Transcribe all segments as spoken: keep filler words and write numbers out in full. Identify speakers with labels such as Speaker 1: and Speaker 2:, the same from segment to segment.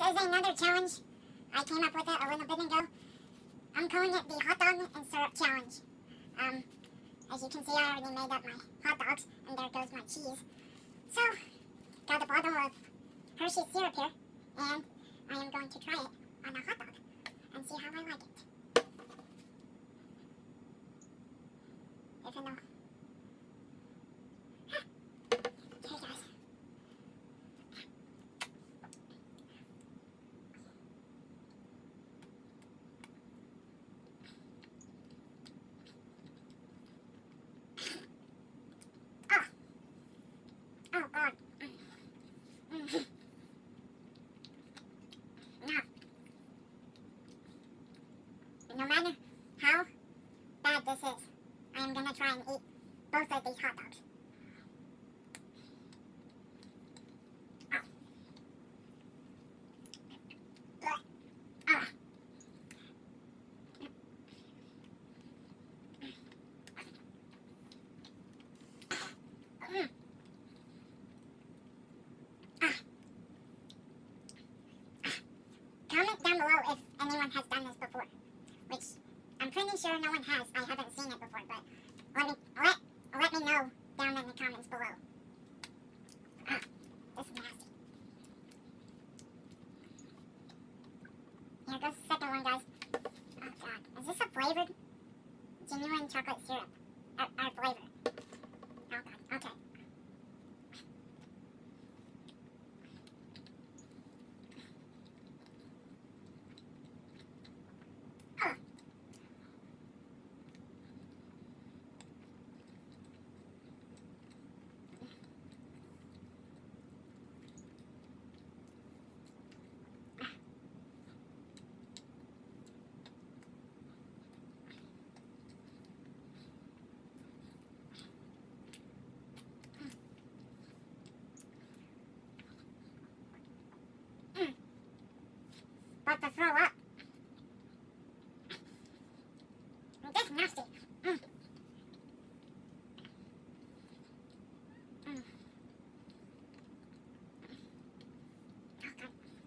Speaker 1: is another challenge. I came up with it a little bit ago. I'm calling it the hot dog and syrup challenge. Um, as you can see, I already made up my hot dogs, and there goes my cheese. So, got a bottle of Hershey's syrup here, and I am going to try it on a hot dog and see how I like it. Even though... Okay, guys. Oh, God. Mm. Mm. Now, no matter how bad this is, I am going to try and eat both of these hot dogs. Oh. Ah. Mm. Comment down below if anyone has done this before, which I'm pretty sure no one has. I haven't seen it before, but let me let let me know down in the comments below. Ah, this is nasty. Here goes the second one, guys. Oh God, is this a flavored, genuine chocolate syrup? Or, or flavor? Oh God, okay. About to throw up. This is nasty. Mm. Mm. Okay.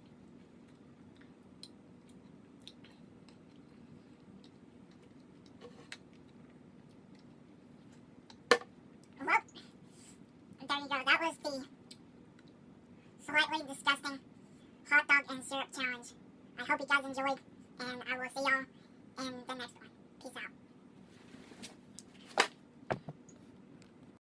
Speaker 1: Well, there you go. That was the slightly disgusting hot dog and syrup challenge. I hope you guys enjoyed, and I will see y'all in the next one. Peace out.